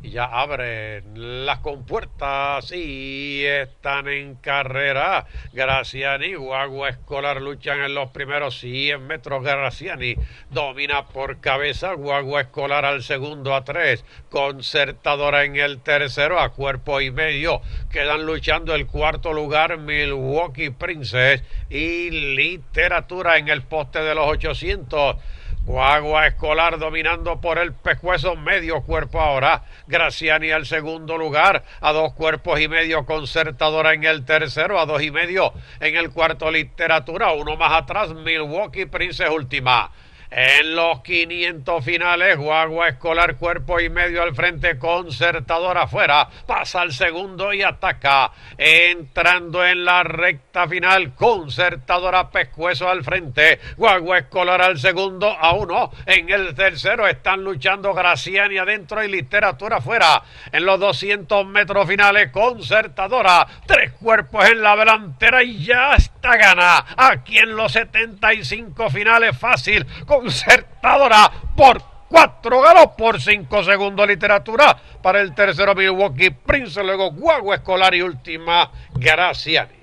Y ya abren las compuertas y están en carrera. Graciani y Guagua Escolar luchan en los primeros 100 metros. Graciani domina por cabeza. Guagua Escolar al segundo a 3. Concertadora en el tercero a cuerpo y medio. Quedan luchando el cuarto lugar Milwaukee Princess y Literatura en el poste de los 800. Guagua Escolar dominando por el pescuezo, medio cuerpo ahora. Graciani al segundo lugar, a 2 cuerpos y medio. Concertadora en el tercero, a 2 y medio. En el cuarto Literatura, uno más atrás, Milwaukee Princess última. En los 500 finales, Guagua Escolar cuerpo y medio al frente, Concertadora afuera, pasa al segundo y ataca. Entrando en la recta final, Concertadora pescuezo al frente, Guagua Escolar al segundo a 1. En el tercero están luchando Graciani adentro y Literatura afuera. En los 200 metros finales, Concertadora, 3 cuerpos en la delantera y ya está gana. Aquí en los 75 finales fácil, Concertadora por 4, ganó por 5 segundos Literatura. Para el tercero Milwaukee Prince, luego Guagua Escolar y última Graciani.